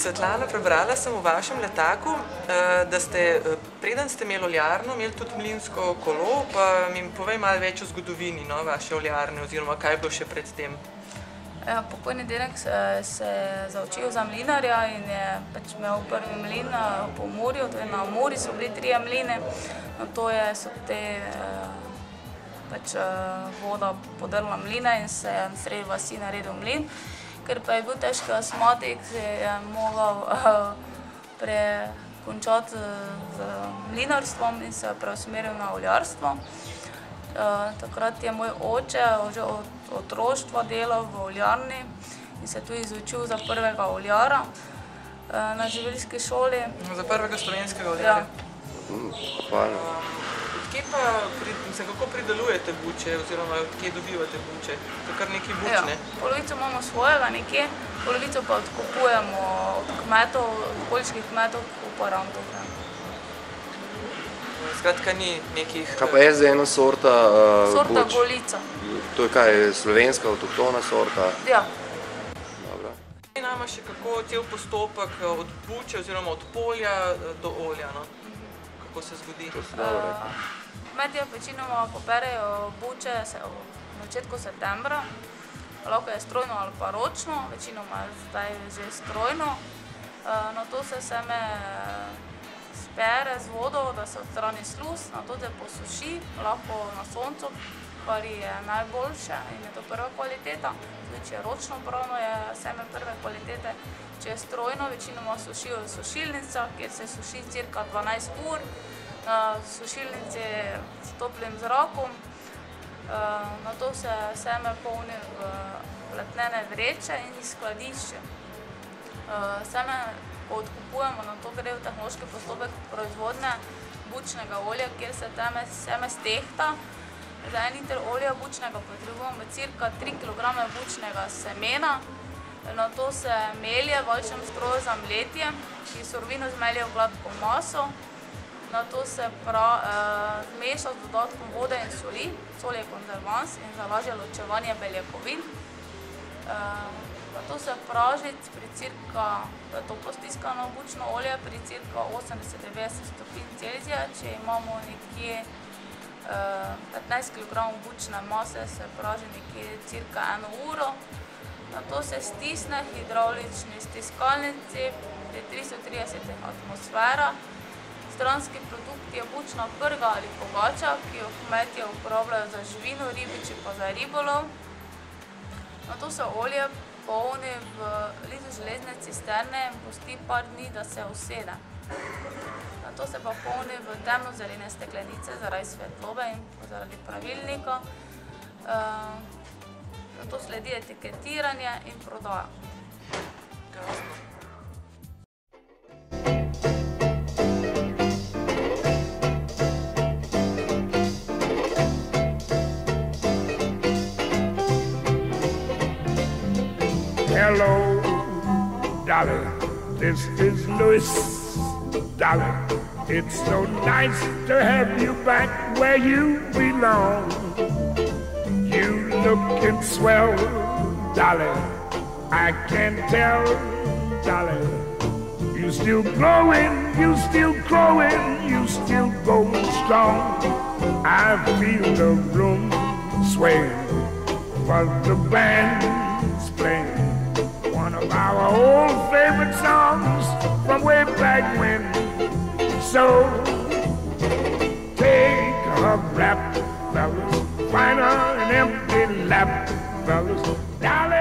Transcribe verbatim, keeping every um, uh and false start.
Svetlana, prebrala sem v vašem letaku, da ste, preden ste imeli oljarno, imeli tudi mlinsko kolo, pa mi povej malo več o zgodovini vaše oljarne oziroma kaj je bilo še pred tem. Pokojni dedek se je zaučil za mlinarja in je imel prvi mlin po morju, to je na morju so bili trije mline, na to so te voda podrla mline in se je na sredi vasi naredil mlin. Ker pa je bil težki astmatik, je mogel prekončati z mlinarstvom in se je preusmeril na oljarstvo. Takrat je moj oče že od otroštva delal v oljarni in se je tudi izučil za prvega oljara na živilski šoli. Za prvega slovenskega oljarja? Ja. Odkje pa, kako pridelujete buče oziroma odkje dobivate buče? To je kar nekaj buč, ne? Polovico imamo svojega nekje, polovico pa odkupujemo od kmetov, okoliških kmetov, kooperantov. Skratka ni nekih... Kaj pa je zdaj ena sorta buč? Sorta Golica. To je kaj, slovenska, avtohtona sorta? Ja. Dobro. Nama še kako cel postopek od buče oziroma od polja do olja, no? Kako se zgodi? To se dobro rekla. Kmetje večinoma poberejo buče v začetku septembra, lahko je strojno ali pa ročno, večinoma je zdaj že strojno. Nato se seme spere z vodo, da se odstrani sluz, nato se posuši, lahko na soncu, kar je najboljše in je to prva kvaliteta. Tudi če je ročno obrano, je seme prve kvalitete. Če je strojno, večinoma sušijo v sušilnicah, kjer se suši cirka dvanajst ur. Na sušilnici s toplim zrakom, nato se seme polni v platnene vreče in iz skladišče. Seme, ko odkupujemo, nato gre v tehnološki postopek proizvodnje bučnega olja, kjer se seme stehta. Za en liter olja bučnega potrebujemo cirka tri kilograme bučnega semena. Nato se melje v valčnem stroju za mletje, ki surovino zmelje v gladko maso. Nato se zmeša z dodatkom vode in soli, sol je konzervans in za lažje ločevanje beljakovin. Nato se praži pri cirka, to je toplo stiskano bučno olje, pri cirka osemdeset do devetdeset stopinj Celzija. Če imamo nekje petnajst kilogramov bučne mase, se praži nekje cirka eno uro. Nato se stisne hidravlični stiskalnici pri tristo trideset atmosferah. Stranski produkt je bučna prga ali pogača, ki jo kmetje uporabljajo za živino, ribiči pa za ribolov. Nato se olje polni v liter železne cisterne in pusti par dni, da se usede. Nato se pa polni v temnozelene steklenice zaradi svetlobe in zaradi pravilnika. Nato sledi etiketiranje in prodaja. Hello, Dolly, this is Louis. Dolly, it's so nice to have you back where you belong. You looking swell, Dolly, I can tell, Dolly. You still growing, you still growing, you still going strong. I feel the room sway, but the band's playing one of our old favorite songs from way back when. So take a rap, fellas, find her an empty lap, fellas, Dolly.